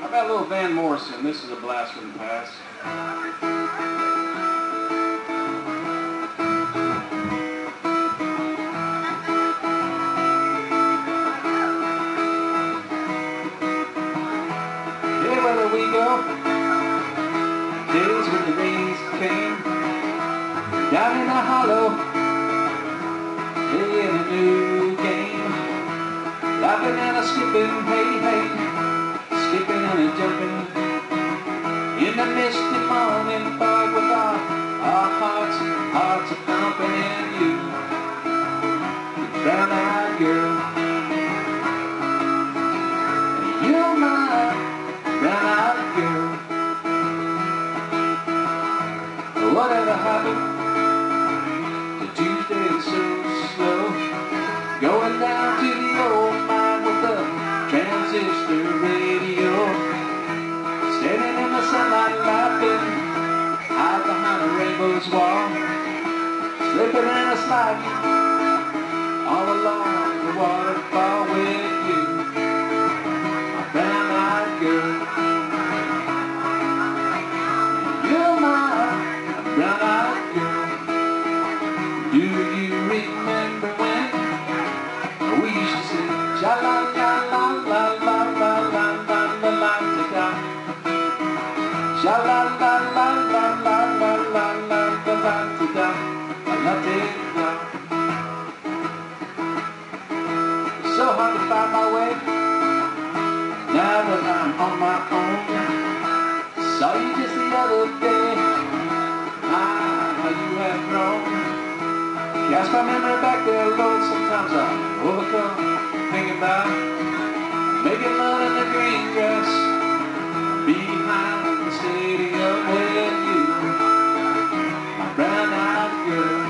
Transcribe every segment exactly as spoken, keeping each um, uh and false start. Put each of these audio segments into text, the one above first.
How about a little Van Morrison? This is a blast from the past. Yeah, whether we go days when the rains came down in a hollow, playing a new game, laughing and a skipping, hey hey, skipping and a jumping in the misty morning fog with our, our hearts, hearts are pumping in you, you brown-eyed girl. You're my brown-eyed girl. Whatever happened to Tuesday so slow, going down to the old mine with the transistor radio, standing in the sunlight laughing, hide behind a rainbow's wall, slipping and a sliding all along the waterfall with you, my brown-eyed girl. You're my brown-eyed girl. Do you remember when we used to sing sha la la la la la la la la la la la, sha la la la la la la la la la la la, I love it now. It's so hard to find my way now that I'm on my own. Saw you just the other day. Ah, how you have grown. Cast my memory back there, Lord. Sometimes I overcome, think about making love in the green grass behind the stadium with you, my brown-eyed girl.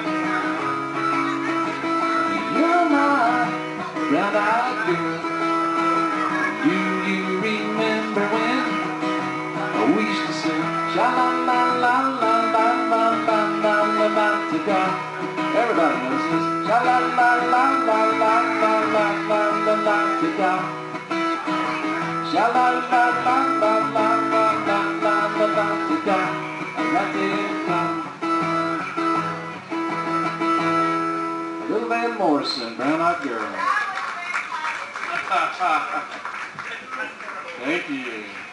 You're my brown-eyed girl. Do you remember when we used to sing sha la la la la la la la la la la la? Everybody knows this. Sha la la la la la la la la la la la. Sha la la la la la la la la la la la. I got it down. Little Van Morrison, Brown-Eyed Girl. Thank you.